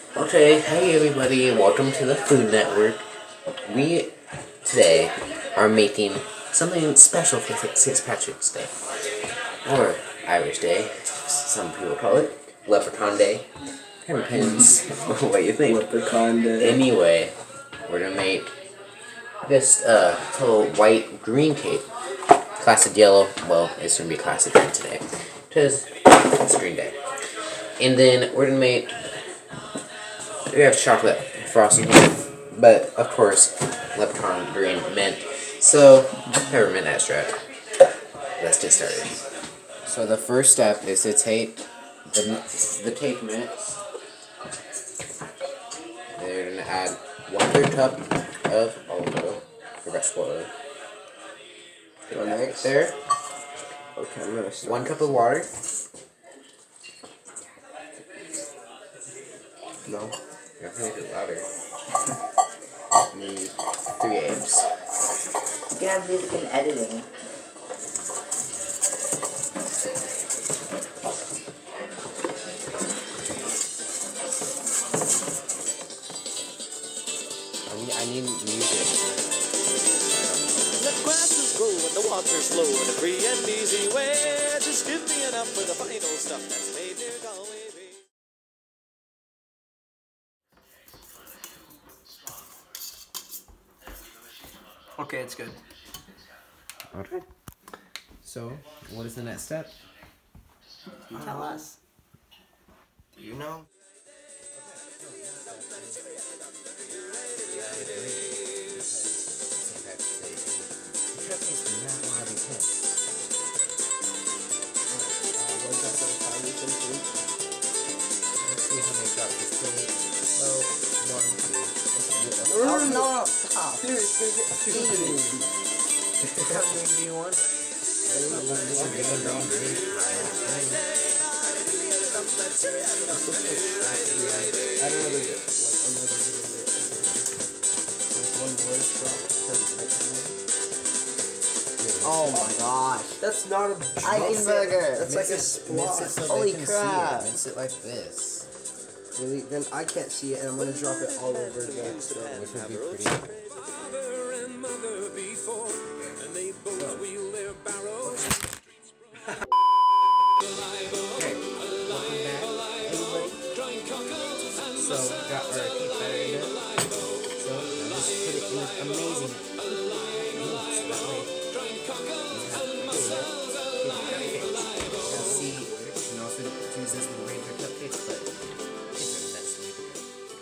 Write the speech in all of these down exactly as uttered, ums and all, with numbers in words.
Okay, hey everybody, welcome to the Food Network. We today are making something special for Saint Patrick's Day, or Irish Day, some people call it, Leprechaun Day. Kind of depends what you think. Leprechaun Day. Anyway, we're gonna make this uh, little white green cake. Classic yellow, well, it's gonna be classic green today, because it's Green Day. And then we're gonna make, we have chocolate frosting here, but of course, leprechaun green mint, so peppermint extract. Let's get started. So the first step is to take the, the cake mix. They're gonna add one third cup of olive oil, or vegetable oil. Put that right there. Okay, I'm gonna start. One cup of water. No. You have to make it louder. Need three eggs. You have this in editing. I need, I need music. Let grasses grow and the waters flow in a free and easy way. Just give me enough for the fine old stuff that's made near Galway Bay. Okay, it's good. Okay. So, what is the next step? Tell us. Do you know? Oh no! Stop. Dude, it's gonna get too Do you want? I don't know, there's like another little bit. One word drop. Oh my gosh. That's not a Eigenberger. That's like a splot. So Holy they can crap. See it. Mince it like this. Really? Then I can't see it, and I'm gonna drop it all over again. So. Which would be pretty. Father and mother before, and they both wheel their barrows. Okay, welcome back, everybody. So, we got our cake batter in it. So, now just put it in this amazing mix. That way, you have cupcakes. Now, see, you can also choose this with regular cupcakes, but it's the best way to go.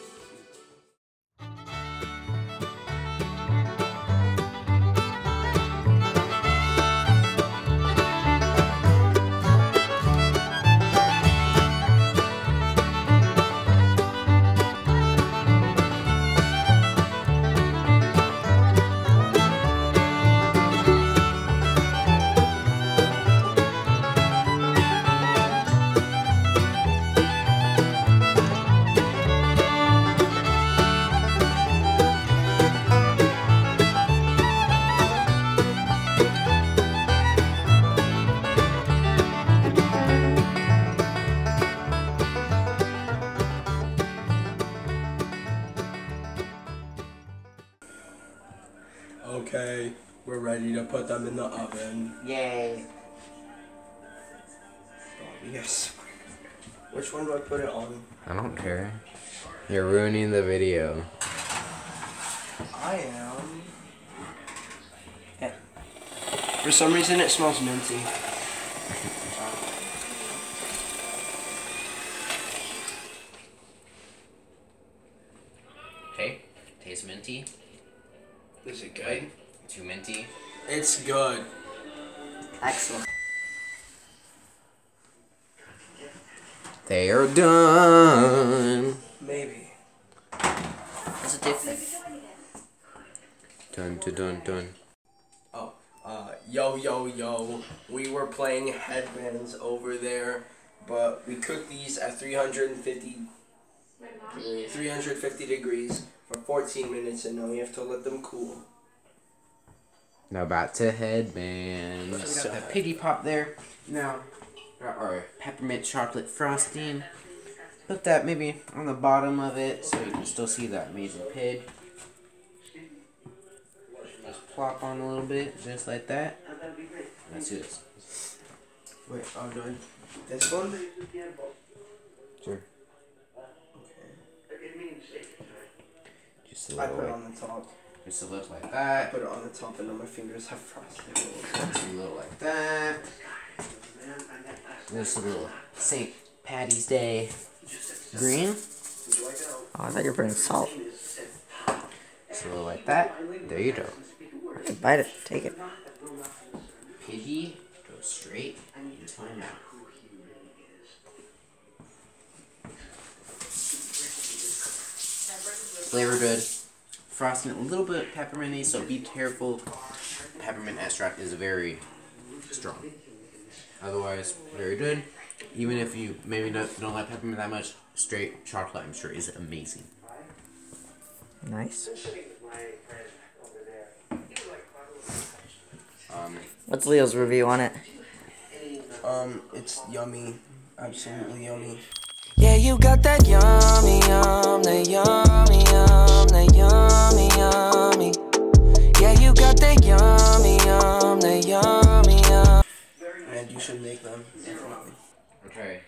Okay, we're ready to put them in the oven. Yay. Oh, yes. Which one do I put it on? I don't care. You're ruining the video. I am. Yeah. For some reason, it smells minty. Okay, tastes minty. Is it good? Wait, too minty. It's good. Excellent. They are done. Maybe. What's the difference? Dun dun dun dun. Oh, uh, yo, yo, yo. We were playing headbands over there, but we cooked these at three hundred fifty, three hundred fifty degrees for fourteen minutes, and now we have to let them cool. Now back to headbands. So we got the Piggy Pop there. Now, got our peppermint chocolate frosting. put that maybe on the bottom of it so you can still see that amazing pig. Just plop on a little bit, just like that. Let's do this. Wait, I'm doing this one? Sure. Okay. Just a I little put it like, on the top. just a little like I that. put it on the top and then my fingers have frosting. Just a little like that. Just a little Saint Paddy's Day green. Oh, I thought you were putting salt. Just a little like that. There you go. Bite it. Take it. Piggy goes straight into my mouth. Flavor good. Frosting a little bit pepperminty, so be careful. Peppermint extract is very strong. Otherwise, very good. Even if you maybe don't, don't like peppermint that much, straight chocolate I'm sure is amazing. Nice. Um, What's Leo's review on it? Um, it's yummy. Absolutely yummy. Yeah, you got that yummy, yum, that yummy, yum, that yummy, yummy. Yeah, you got that yummy, yum, that yummy, yum. And you should make them, definitely. okay.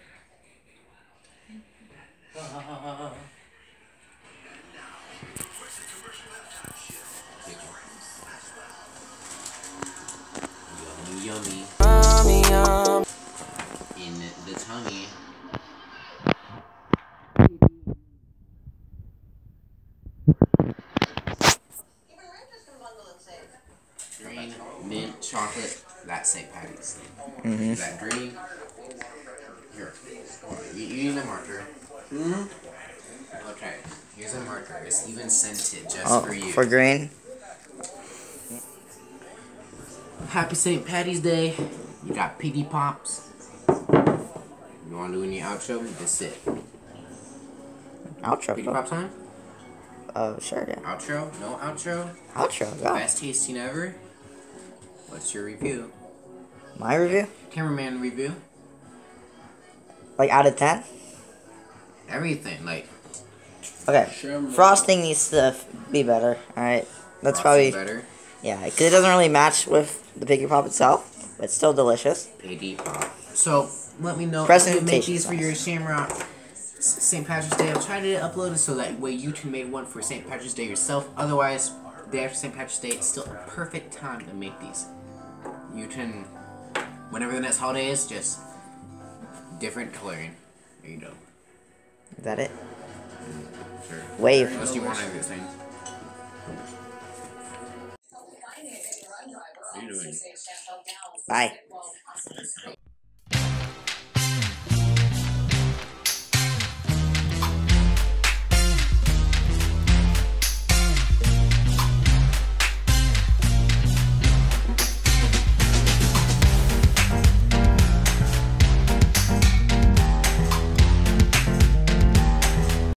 Yummy, yummy. Yummy, yum. In the tummy. Green, mint, chocolate, that's Saint Paddy's. Mm-hmm. Is that green? Here. You, you need a marker. Mm-hmm. Okay, here's a marker. It's even scented just Oh, for you. for green? Happy Saint Paddy's Day. You got Piggy Pops. You want to do any outro? That's it. Outro. Piggy Oh, Pop time? uh, sure, yeah. Outro? No outro? Outro, go. Best tasting ever? What's your review? My review? Cameraman review? Like, out of ten? Everything. Like, Okay. Frosting needs to f- be better, alright? That's probably, frosting better. yeah, because it doesn't really match with the Piggy Pop itself, but it's still delicious. Piggy Pop. So, let me know if you Presentation make these for size. your Shamrock Saint Patrick's Day. I'll try to upload it so that way you can make one for Saint Patrick's Day yourself. Otherwise, day after Saint Patrick's Day, it's still a perfect time to make these. You can, whenever the next holiday is, just different coloring. There you go. Is that it? Sure. Wave. Unless you want to do this thing. What are you doing? Bye.